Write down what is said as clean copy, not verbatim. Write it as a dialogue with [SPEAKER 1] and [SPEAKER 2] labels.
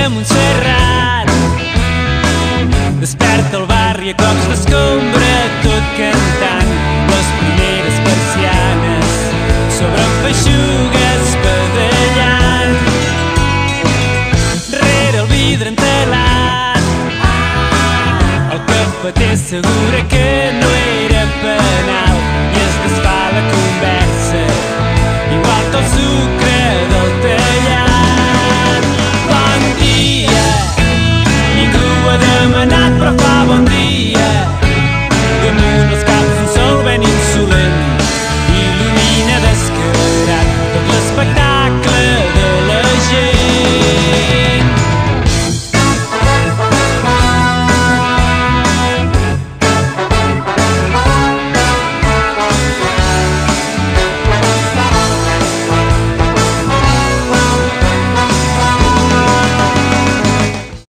[SPEAKER 1] de Montserrat. Desperta el barri a cops d'escombra, tot cantant les primeres persianes sobre feixugues badallant. Rere el vidre entelat el cafeter assegura que